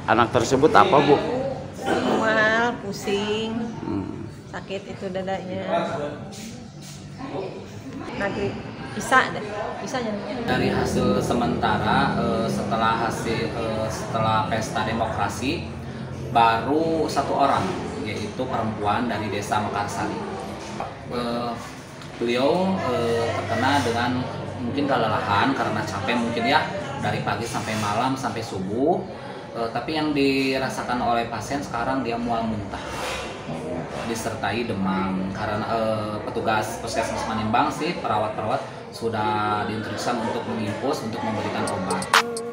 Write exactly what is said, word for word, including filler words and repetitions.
anak tersebut apa, Bu? Mual, pusing, Hmm. sakit itu dadanya. Lagi bisa deh, bisa jadinya. Dari hasil sementara eh, setelah hasil eh, setelah pesta demokrasi baru satu orang, yaitu perempuan dari desa Mekarsari. Eh, beliau eh, terkena dengan mungkin kelelahan karena capek mungkin ya, dari pagi sampai malam sampai subuh. Eh, tapi yang dirasakan oleh pasien sekarang dia mual muntah disertai demam karena eh, petugas puskesmas Manimbang sih, perawat-perawat sudah diinstruksikan untuk menginfus untuk memberikan obat.